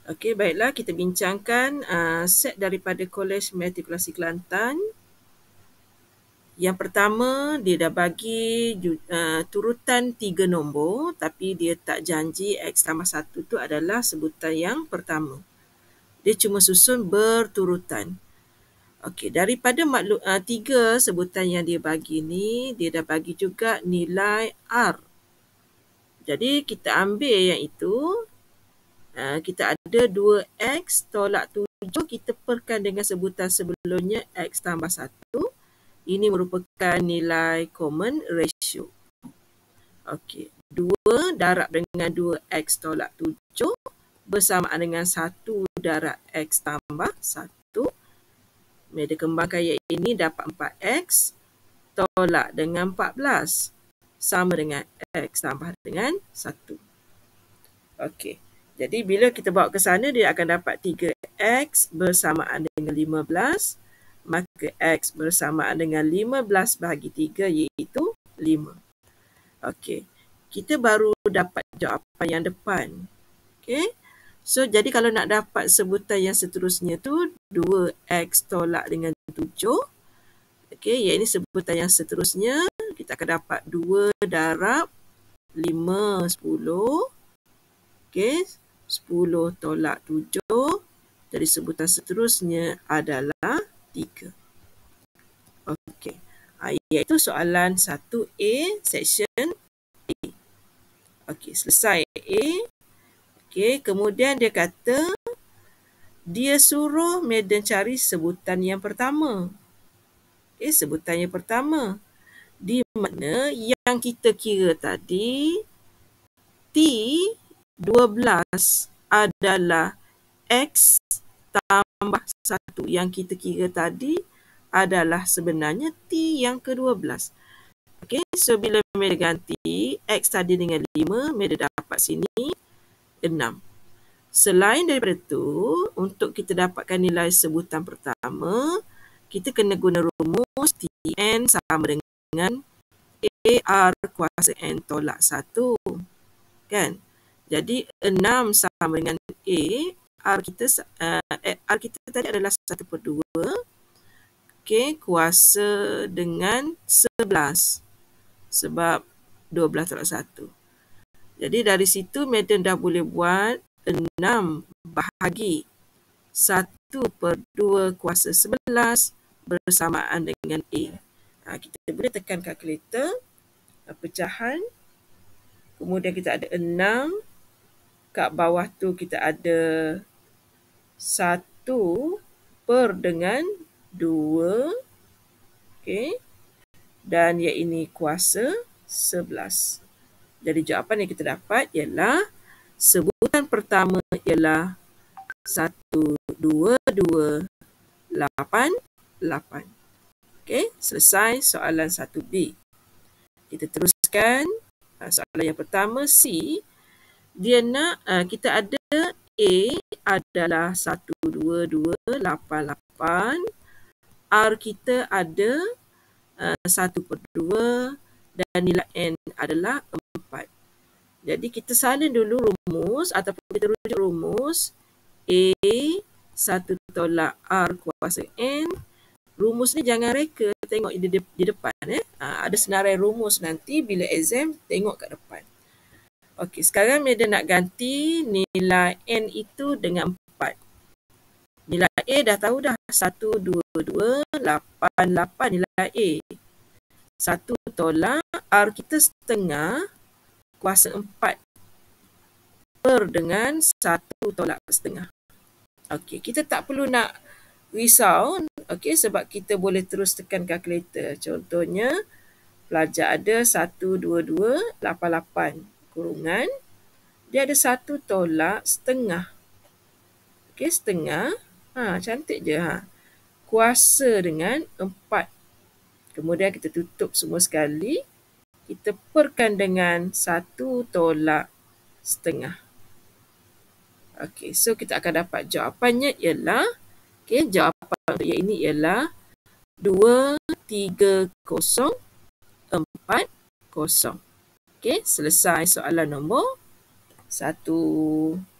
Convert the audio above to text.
Okey, baiklah, kita bincangkan set daripada Kolej Matrikulasi Kelantan. Yang pertama, dia dah bagi turutan 3 nombor, tapi dia tak janji X tambah 1 tu adalah sebutan yang pertama. Dia cuma susun berturutan. Okey, daripada 3 sebutan yang dia bagi ni, dia dah bagi juga nilai R. Jadi kita ambil yang itu, kita ada 2X tolak 7, kita perkan dengan sebutan sebelumnya X tambah 1. Ini merupakan nilai common ratio. Okey, 2 darab dengan 2X tolak 7 bersamaan dengan 1 darab X tambah 1. Media kembangkan yang ini dapat 4X tolak dengan 14 sama dengan X tambah dengan 1. Okey, jadi bila kita bawa ke sana, dia akan dapat 3X bersamaan dengan 15. Maka X bersamaan dengan 15 bahagi 3 iaitu 5. Okey, kita baru dapat jawapan yang depan. Okey, so jadi kalau nak dapat sebutan yang seterusnya tu 2X tolak dengan 7. Okey, yang ini sebutan yang seterusnya, kita akan dapat 2 darab 5, 10. Okey, 10 tolak 7. Jadi sebutan seterusnya adalah 3. Okey, iaitu soalan 1A, section A. Okey, selesai A. Okey, kemudian dia kata, dia suruh Maiden cari sebutan yang pertama. Okey, sebutan yang pertama. Di mana yang kita kira tadi, T12 adalah X tambah 1. Yang kita kira tadi adalah sebenarnya T yang ke-12. Okey, so bila Maida ganti X tadi dengan 5, Maida dapat sini 6. Selain daripada tu, untuk kita dapatkan nilai sebutan pertama, kita kena guna rumus Tn sama dengan AR kuasa N tolak 1. Kan? Jadi 6 sama dengan A, R kita tadi adalah 1/2. Okey, kuasa dengan 11. Sebab 12 tolak 1. Jadi dari situ Maiden dah boleh buat 6 bahagi 1/2 kuasa 11 bersamaan dengan A. Kita boleh tekan kalkulator, pecahan. Kemudian kita ada 6. Kat bawah tu kita ada 1 per dengan 2. Okey. Dan yang ini kuasa 11. Jadi jawapan yang kita dapat ialah sebutan pertama ialah 1, 2, 2, 8, 8. Okey, selesai soalan 1B. Kita teruskan soalan yang pertama C. Dia nak kita ada A adalah 1, 2, 2, 8, 8. R kita ada 1/2 dan nilai N adalah 4. Jadi kita salin dulu rumus ataupun kita rujuk rumus A 1 tolak R kuasa N. Rumus ni jangan reka, tengok di depan. Ada senarai rumus nanti bila exam, tengok kat depan. Okey, sekarang Maida nak ganti nilai N itu dengan 4. Nilai A dah tahu dah, 1, 2, 2, 8, 8 nilai A. 1 tolak R kita setengah kuasa 4 per dengan 1 tolak setengah. Okey, kita tak perlu nak risau, okey, sebab kita boleh terus tekan kalkulator. Contohnya, pelajar ada 1, 2, 2, 8, 8 kurungan. Dia ada 1 tolak setengah. Okey, setengah. Cantik je. Kuasa dengan 4. Kemudian kita tutup semua sekali. Kita perkan dengan 1 tolak setengah. Okey, so kita akan dapat jawapannya ialah, okey, jawapan untuk yang ini ialah 2, 3, 0, 4, 0. Okey, selesai soalan nombor 1.